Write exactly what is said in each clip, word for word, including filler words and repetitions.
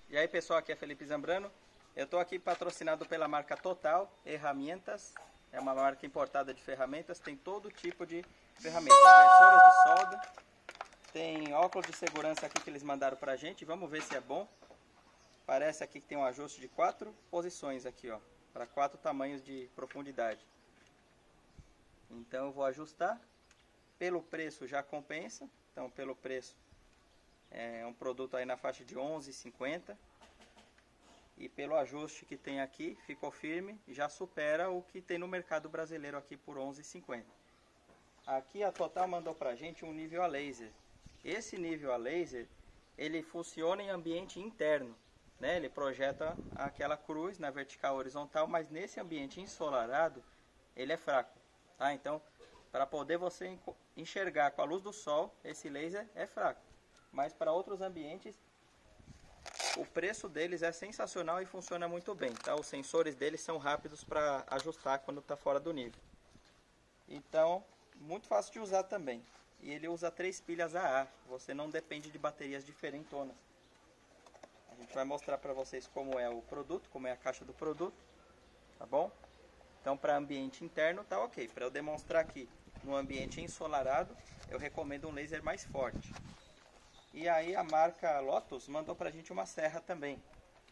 E aí pessoal, aqui é Felipe Zambrano. Eu estou aqui patrocinado pela marca Total Ferramentas. É uma marca importada de ferramentas, tem todo tipo de ferramentas, inversoras de solda. Tem óculos de segurança aqui que eles mandaram pra gente, vamos ver se é bom. Parece aqui que tem um ajuste de quatro posições aqui, ó, para quatro tamanhos de profundidade. Então eu vou ajustar. Pelo preço já compensa, então pelo preço é um produto aí na faixa de onze reais e cinquenta centavos. E pelo ajuste que tem aqui, ficou firme, já supera o que tem no mercado brasileiro aqui por onze reais e cinquenta centavos. Aqui a Total mandou pra gente um nível a laser. Esse nível a laser, ele funciona em ambiente interno, né? Ele projeta aquela cruz na vertical horizontal, mas nesse ambiente ensolarado, ele é fraco, tá? Então, para poder você enxergar com a luz do sol, esse laser é fraco. Mas para outros ambientes, o preço deles é sensacional e funciona muito bem, tá? Os sensores deles são rápidos para ajustar quando está fora do nível. Então, muito fácil de usar também. E ele usa três pilhas A A, você não depende de baterias diferentonas. A gente vai mostrar para vocês como é o produto, como é a caixa do produto, tá bom? Então, para ambiente interno tá ok. Para eu demonstrar aqui no ambiente ensolarado, eu recomendo um laser mais forte. E aí a marca Lotus mandou pra gente uma serra também.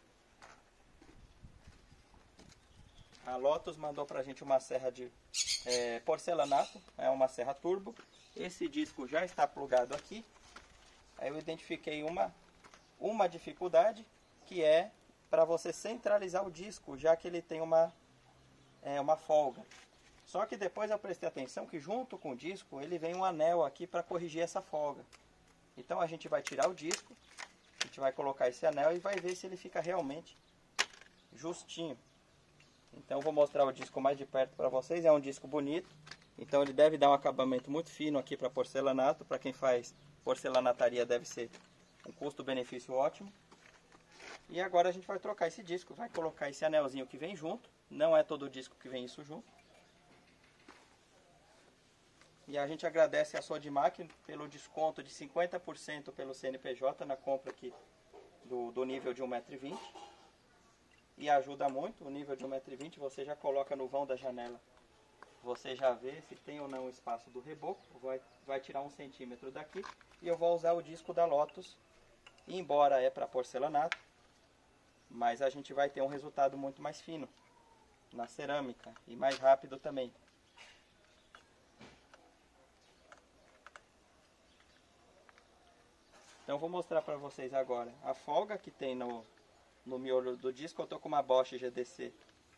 A Lotus mandou pra gente uma serra de é, porcelanato, é uma serra turbo. Esse disco já está plugado aqui. Aí eu identifiquei uma, uma dificuldade, que é para você centralizar o disco, já que ele tem uma, é, uma folga. Só que depois eu prestei atenção que junto com o disco ele vem um anel aqui para corrigir essa folga. Então a gente vai tirar o disco, a gente vai colocar esse anel e vai ver se ele fica realmente justinho. Então eu vou mostrar o disco mais de perto para vocês, é um disco bonito. Então ele deve dar um acabamento muito fino aqui para porcelanato, para quem faz porcelanataria deve ser um custo-benefício ótimo. E agora a gente vai trocar esse disco, vai colocar esse anelzinho que vem junto, não é todo disco que vem isso junto. E a gente agradece a Sodimac pelo desconto de cinquenta por cento pelo C N P J na compra aqui do, do nível de um metro e vinte. E ajuda muito, o nível de um metro e vinte você já coloca no vão da janela. Você já vê se tem ou não o espaço do reboco, vai, vai tirar um centímetro daqui. E eu vou usar o disco da Lotus, embora é para porcelanato, mas a gente vai ter um resultado muito mais fino na cerâmica e mais rápido também. Então vou mostrar para vocês agora a folga que tem no, no miolo do disco. Eu estou com uma Bosch G D C.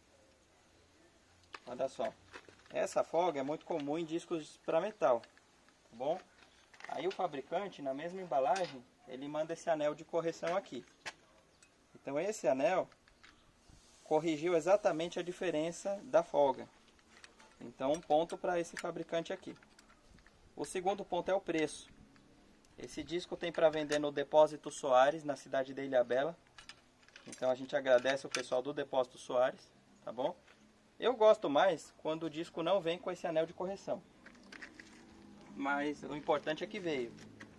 Olha só. Essa folga é muito comum em discos para metal. Tá bom? Aí o fabricante, na mesma embalagem, ele manda esse anel de correção aqui. Então esse anel corrigiu exatamente a diferença da folga. Então um ponto para esse fabricante aqui. O segundo ponto é o preço. Esse disco tem para vender no Depósito Soares, na cidade de Ilhabela. Então a gente agradece o pessoal do Depósito Soares, tá bom? Eu gosto mais quando o disco não vem com esse anel de correção. Mas o importante é que veio.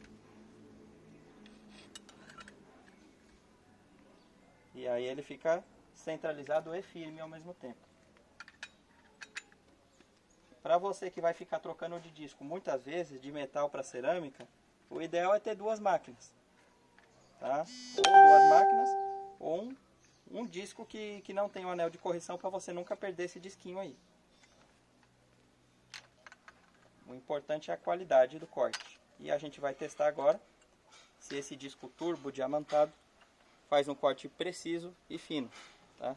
E aí ele fica centralizado e firme ao mesmo tempo. Para você que vai ficar trocando de disco muitas vezes, de metal para cerâmica, o ideal é ter duas máquinas, tá? Ou duas máquinas, ou um, um disco que, que não tem um anel de correção para você nunca perder esse disquinho aí. O importante é a qualidade do corte. E a gente vai testar agora se esse disco turbo diamantado faz um corte preciso e fino, tá?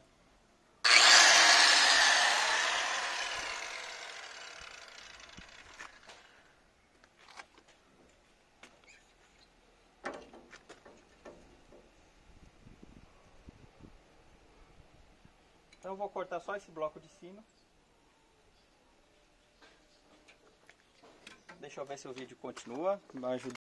Então eu vou cortar só esse bloco de cima. Deixa eu ver se o vídeo continua.